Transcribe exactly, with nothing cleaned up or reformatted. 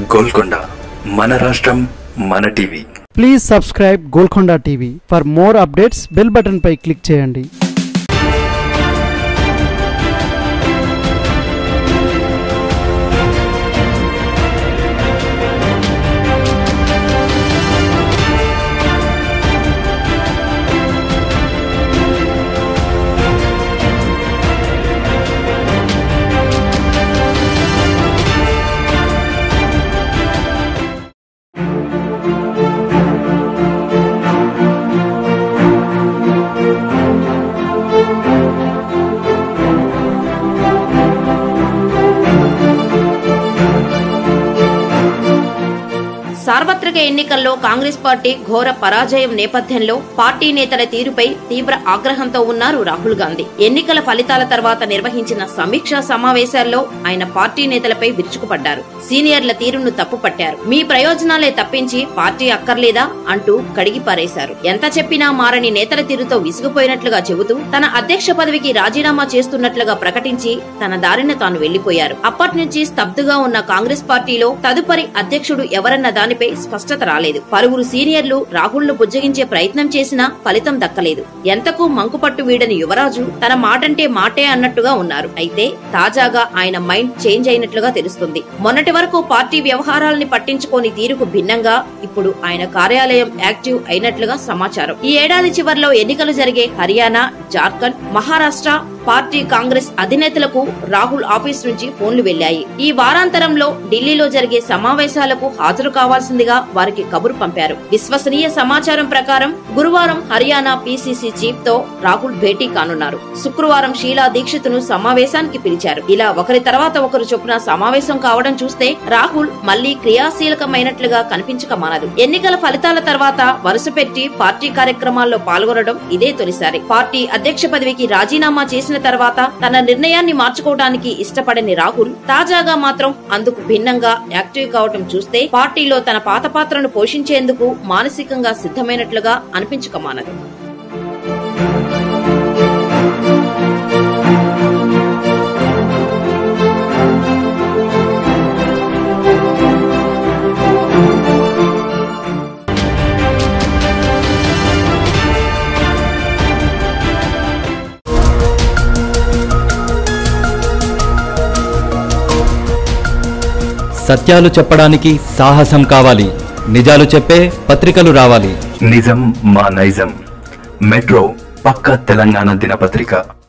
గోల్కొండ మన రాష్ట్రం మన TV. Please subscribe Golconda TV. For more updates bell button పై క్లిక్ చేయండి. సార్వత్రిక ఎన్నికల్లో కాంగ్రెస్ పార్టీ ఘోర పరాజయం నేపథ్యంలో పార్టీ నేతల తీరుపై తీవ్ర ఆగ్రహంతో ఉన్నారు రాహుల్ గాంధీ. ఎన్నికల ఫలితాల తర్వాత నిర్వహించిన సమీక్షా సమావేశాల్లో ఆయన పార్టీ నేతలపై విరుచుకుపడ్డారు. సీనియర్ల తీరును తప్పుపట్టారు. మీ ప్రయోజనాలే తప్పించి పార్టీ అక్కర్లేదా అంటూ కడిగి పారేశారు. ఎంత చెప్పినా మారని నేతల తీరుతో విసిగిపోయినట్లుగా చెబుతూ తన అధ్యక్ష పదవికి రాజీనామా చేస్తున్నట్లుగా ప్రకటించి తన దారిన తాను వెళ్లిపోయారు. అప్పటి నుంచి స్తబ్దుగా ఉన్న కాంగ్రెస్ పార్టీలో తదుపరి అధ్యక్షుడు ఎవరన్న దానిపై స్పష్టత రాలేదు. పలువురు సీనియర్లు రాహుల్ ను బుజ్జగించే ప్రయత్నం చేసినా ఫలితం దక్కలేదు. ఎంతకు మంకుపట్టు వీడని యువరాజు తన మాటంటే మాటే అన్నట్టుగా ఉన్నారు. అయితే తాజాగా ఆయన మైండ్ చేంజ్ అయినట్లుగా తెలుస్తుంది. మొన్నటి వరకు పార్టీ వ్యవహారాలని పట్టించుకోని తీరుకు భిన్నంగా ఇప్పుడు ఆయన కార్యాలయం యాక్టివ్ అయినట్లుగా సమాచారం. ఈ ఏడాది చివర్లో ఎన్నికలు జరిగే హర్యానా, జార్ఖండ్, మహారాష్ట్ర పార్టీ కాంగ్రెస్ అధినేతలకు రాహుల్ ఆఫీస్ నుంచి ఫోన్లు వెళ్లాయి. ఈ వారాంతరంలో ఢిల్లీలో జరిగే సమావేశాలకు హాజరు కావాల్సిందిగా వారికి కబురు పంపారు. విశ్వసనీయ సమాచారం ప్రకారం గురువారం హర్యానా పీసీసీ చీఫ్ తో రాహుల్ భేటీ కానున్నారు. శుక్రవారం షీలా దీక్షితును సమావేశానికి పిలిచారు. ఇలా ఒకరి తర్వాత ఒకరు చొప్పున సమావేశం కావడం చూస్తే రాహుల్ మళ్లీ క్రియాశీలకమైనట్లుగా కనిపించక మానదు. ఎన్నికల ఫలితాల తర్వాత వరుస పెట్టి పార్టీ కార్యక్రమాల్లో పాల్గొనడం ఇదే తొలిసారి. పార్టీ అధ్యక్ష పదవికి రాజీనామా చేసిన తర్వాత తన నిర్ణయాన్ని మార్చుకోవడానికి ఇష్టపడని రాహుల్ తాజాగా మాత్రం అందుకు భిన్నంగా యాక్టివ్ కావటం చూస్తే పార్టీలో తన పాత పాత్రను పోషించేందుకు మానసికంగా సిద్ధమైనట్లుగా అనిపించకమానదు. సత్యాలు చెప్పడానికి సాహసం కావాలి. నిజాలు చెప్పే పత్రికలు రావాలి. నిజం మా నైజం. మెట్రో పక్క తెలంగాణ దినపత్రిక.